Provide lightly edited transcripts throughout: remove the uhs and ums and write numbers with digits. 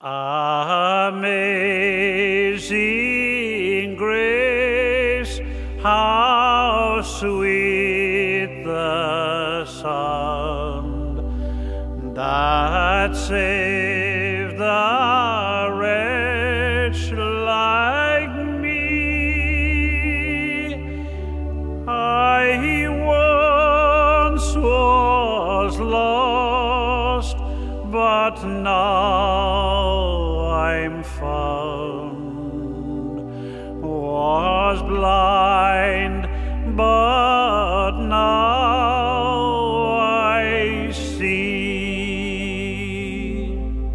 Amazing grace, how sweet the sound that saved a wretch like me. I once was lost, but now I'm found, was blind, but now I see.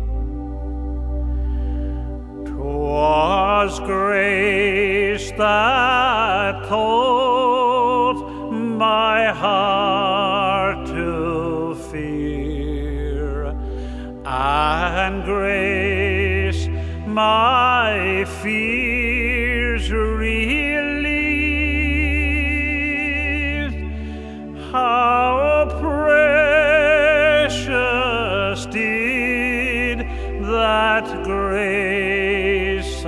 'Twas grace that taught my heart to fear, and grace my fears relieved. How precious did that grace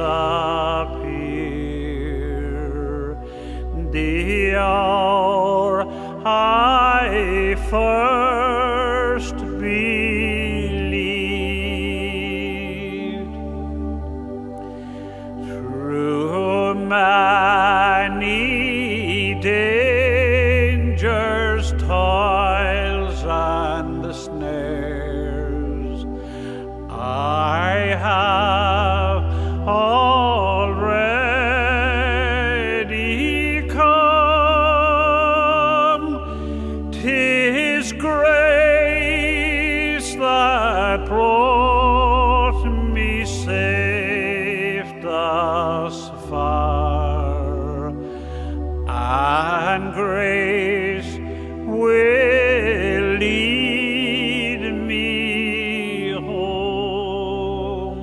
appear, the hour I first believed. Through many dangers, toils, and snares, I have already come. 'Tis grace that brought me safe thus far, and grace will lead me home.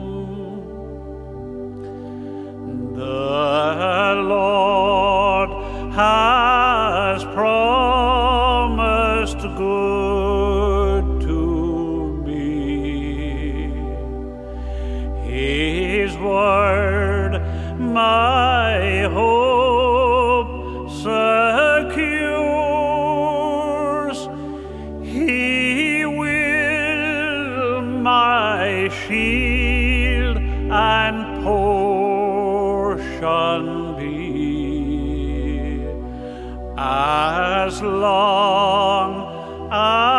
The Lord has promised good to me. His word my hope secures. He will my shield and portion be, as long as